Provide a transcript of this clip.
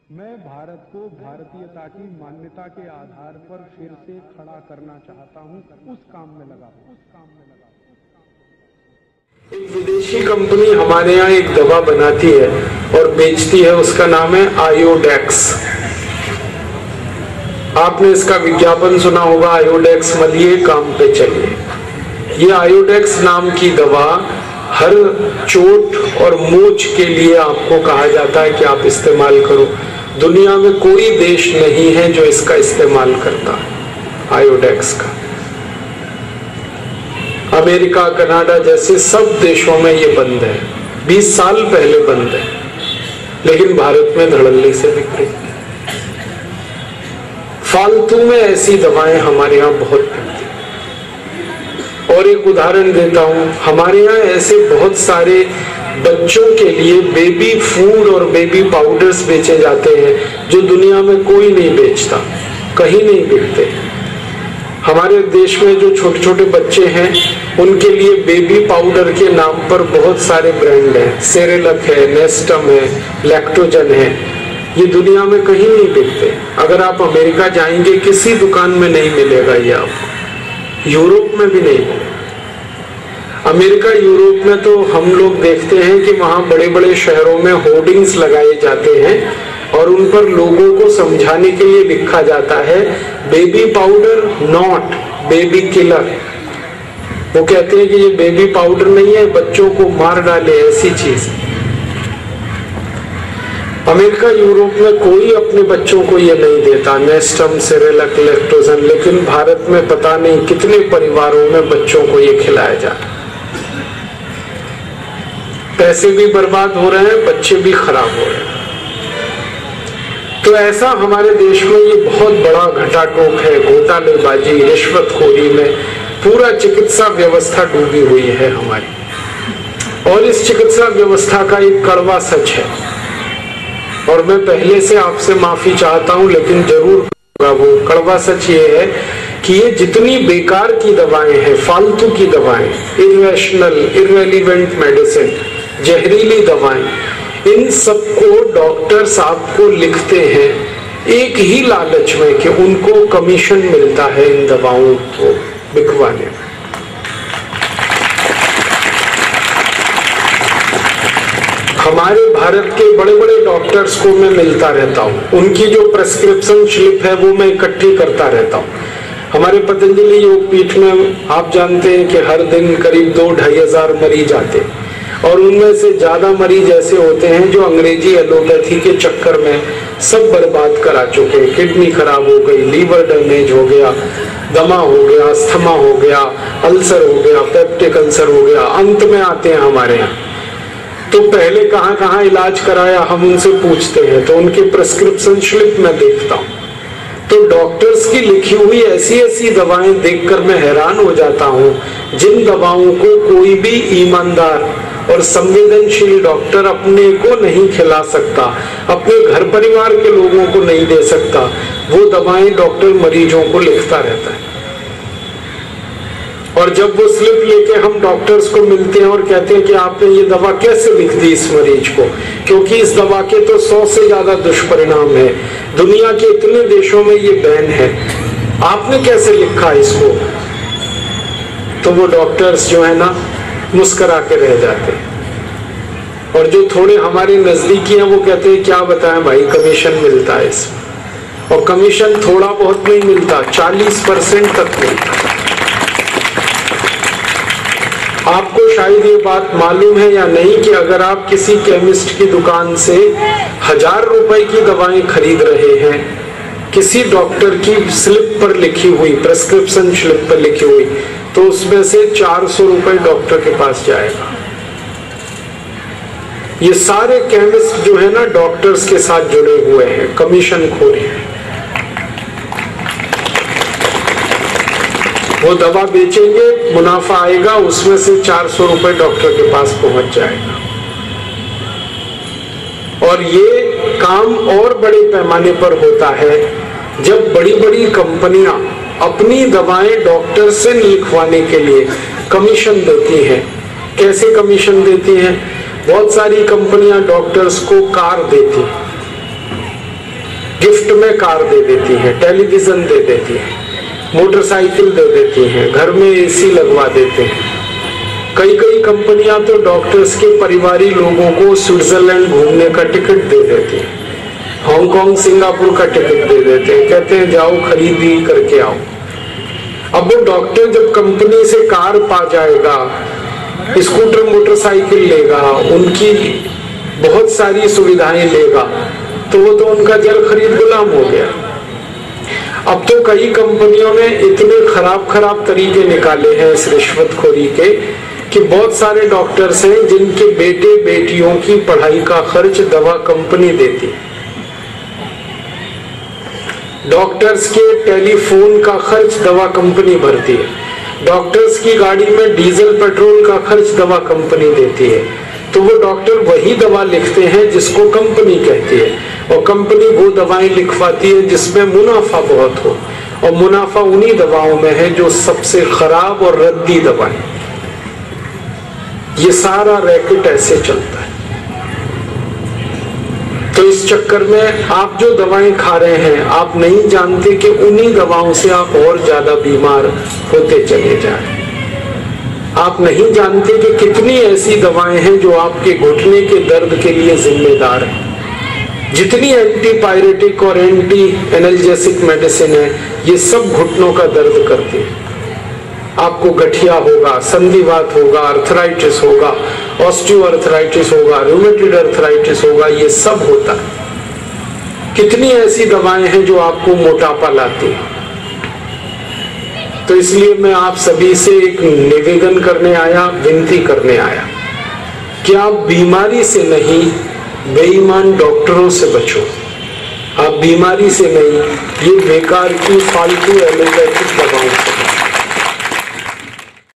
मैं भारत को भारतीयता की मान्यता के आधार पर फिर से खड़ा करना चाहता हूं, उस काम में लगा हूं। एक विदेशी कंपनी हमारे यहाँ एक दवा बनाती है और बेचती है, उसका नाम है आयोडेक्स। आपने इसका विज्ञापन सुना होगा, आयोडेक्स मलिए काम पे चलिए। ये आयोडेक्स नाम की दवा हर चोट और मोच के लिए आपको कहा जाता है कि आप इस्तेमाल करो। दुनिया में कोई देश नहीं है जो इसका इस्तेमाल करता है आयोडेक्स का। अमेरिका, कनाडा जैसे सब देशों में ये बंद है, 20 साल पहले बंद है, लेकिन भारत में धड़ल्ले से बिक रही। फालतू में ऐसी दवाएं हमारे यहाँ बहुत मिलती। और एक उदाहरण देता हूं, हमारे यहाँ ऐसे बहुत सारे बच्चों के लिए बेबी फूड और बेबी पाउडर्स बेचे जाते हैं जो दुनिया में कोई नहीं बेचता, कहीं नहीं बिकते। हमारे देश में जो छोटे छोटे बच्चे हैं उनके लिए बेबी पाउडर के नाम पर बहुत सारे ब्रांड हैं, सेरेलक है, नेस्टम है, लैक्टोजन है। ये दुनिया में कहीं नहीं बिकते। अगर आप अमेरिका जाएंगे किसी दुकान में नहीं मिलेगा ये आपको, यूरोप में भी नहीं। अमेरिका, यूरोप में तो हम लोग देखते हैं कि वहां बड़े बड़े शहरों में होर्डिंग्स लगाए जाते हैं और उन पर लोगों को समझाने के लिए लिखा जाता है baby powder not baby killer. वो कहते हैं कि ये बेबी पाउडर नहीं है, बच्चों को मार डाले ऐसी चीज। अमेरिका, यूरोप में कोई अपने बच्चों को ये नहीं देता, नेस्टम, सेरेलक, लैक्टोजन। लेकिन भारत में पता नहीं कितने परिवारों में बच्चों को ये खिलाया जाता है। पैसे भी बर्बाद हो रहे हैं, बच्चे भी खराब हो रहे हैं। तो ऐसा हमारे देश में ये बहुत बड़ा घटाटोक है, घोटालेबाजी, रिश्वतखोरी में पूरा चिकित्सा व्यवस्था डूबी हुई है हमारी। और इस चिकित्सा व्यवस्था का एक कड़वा सच है, और मैं पहले से आपसे माफी चाहता हूं, लेकिन जरूर कहूंगा। वो कड़वा सच ये है कि ये जितनी बेकार की दवाएं हैं, फालतू की दवाएं, इरेशनल, इररेलेवेंट मेडिसिन, जहरीली दवाएं, इन सबको डॉक्टर्स आपको लिखते हैं एक ही लालच में कि उनको कमीशन मिलता है इन दवाओं को बिकवाने में। हमारे भारत के बड़े बड़े डॉक्टर्स को मैं मिलता रहता हूँ, उनकी जो प्रेस्क्रिप्शन स्लिप है वो मैं इकट्ठी करता रहता हूँ। हमारे पतंजलि योगपीठ में आप जानते हैं कि हर दिन करीब 2-2.5 हजार मरीज आते हैं, और उनमें से ज्यादा मरीज ऐसे होते हैं जो अंग्रेजी एलोपैथी के चक्कर में सब बर्बाद करा चुके हैं। किडनी खराब हो गई, लीवर डैमेज हो गया, दमा हो गया, अस्थमा हो गया, अल्सर हो गया, पेप्टिक अल्सर हो गया, अंत में आते हैं हमारे यहाँ। तो पहले कहाँ कहाँ इलाज कराया हम उनसे पूछते हैं, तो उनके प्रेस्क्रिप्शन स्लिप में देखता हूँ। तो डॉक्टर्स की लिखी हुई ऐसी ऐसी दवाएं देखकर मैं हैरान हो जाता हूँ, जिन दवाओं को कोई भी ईमानदार और संवेदनशील डॉक्टर अपने को नहीं खिला सकता, अपने घर परिवार के लोगों को नहीं दे सकता, वो दवाएं डॉक्टर मरीजों को लिखता रहता है। और जब वो स्लिप लेके हम डॉक्टर्स को मिलते हैं और कहते हैं कि आपने ये दवा कैसे लिख दी इस मरीज को, क्योंकि इस दवा के तो 100 से ज्यादा दुष्परिणाम है, दुनिया के इतने देशों में ये बैन है, आपने कैसे लिखा इसको, तो वो डॉक्टर्स जो है ना मुस्कुरा के रह जाते हैं। और जो थोड़े हमारे नजदीकी हैं वो कहते हैं क्या बताएं भाई, कमीशन मिलता है इसमें। और कमीशन थोड़ा बहुत नहीं मिलता, 40% तक मिलता है। आपको शायद ये बात मालूम है या नहीं कि अगर आप किसी केमिस्ट की दुकान से 1000 रुपए की दवाएं खरीद रहे हैं, किसी डॉक्टर की स्लिप पर लिखी हुई, प्रेस्क्रिप्शन स्लिप पर लिखी हुई, तो उसमें से 400 रुपए डॉक्टर के पास जाएगा। ये सारे केमिस्ट जो है ना डॉक्टर्स के साथ जुड़े हुए हैं, कमीशन खोरी है। वो दवा बेचेंगे, मुनाफा आएगा, उसमें से 400 रुपए डॉक्टर के पास पहुंच जाएगा। और ये काम और बड़े पैमाने पर होता है जब बड़ी बड़ी कंपनियां अपनी दवाएं डॉक्टर से लिखवाने के लिए कमीशन देती हैं। कैसे कमीशन देती हैं? बहुत सारी कंपनियां डॉक्टर्स को कार देती, गिफ्ट में कार दे देती हैं, टेलीविजन दे देती हैं, मोटरसाइकिल दे देती हैं, घर में एसी लगवा देते हैं। कई कई कंपनियां तो डॉक्टर्स के परिवारी लोगों को स्विट्जरलैंड घूमने का टिकट दे देती हैं, हांगकांग सिंगापुर का टिकट दे देते हैं, कहते हैं जाओ खरीदी करके आओ। अब वो डॉक्टर जब कंपनी से कार पा जाएगा, स्कूटर मोटरसाइकिल लेगा, उनकी बहुत सारी सुविधाएं लेगा, तो वो तो उनका जल खरीद गुलाम हो गया। अब तो कई कंपनियों ने इतने खराब खराब तरीके निकाले हैं इस रिश्वतखोरी के कि बहुत सारे डॉक्टर्स हैं जिनके बेटे बेटियों की पढ़ाई का खर्च दवा कंपनी देती है, डॉक्टर्स के टेलीफोन का खर्च दवा कंपनी भरती है, डॉक्टर्स की गाड़ी में डीजल पेट्रोल का खर्च दवा कंपनी देती है। तो वो डॉक्टर वही दवा लिखते हैं जिसको कंपनी कहती है, और कंपनी वो दवाएं लिखवाती है जिसमें मुनाफा बहुत हो, और मुनाफा उन्हीं दवाओं में है जो सबसे खराब और रद्दी दवाएं। ये सारा रैकेट ऐसे चलता है। तो इस चक्कर में आप जो दवाएं खा रहे हैं, आप नहीं जानते कि उन्हीं दवाओं से आप और ज्यादा बीमार होते चले जा रहे हैं। आप नहीं जानते कि कितनी ऐसी दवाएं हैं जो आपके घुटने के दर्द के लिए जिम्मेदार हैं। जितनी एंटीपायरेटिक और एंटी एनाल्जेसिक मेडिसिन है, ये सब घुटनों का दर्द करती है। आपको गठिया होगा, संधिवात होगा, अर्थराइटिस होगा, ऑस्टियोआर्थराइटिस होगा, रूमेटॉइड अर्थराइटिस होगा, ये सब होता है। कितनी ऐसी दवाएं हैं जो आपको मोटापा लाती है। तो इसलिए मैं आप सभी से एक निवेदन करने आया, विनती करने आया कि आप बीमारी से नहीं, बेईमान डॉक्टरों से बचो। आप बीमारी से नहीं, ये बेकार की फालतू एलोपैथिक दवा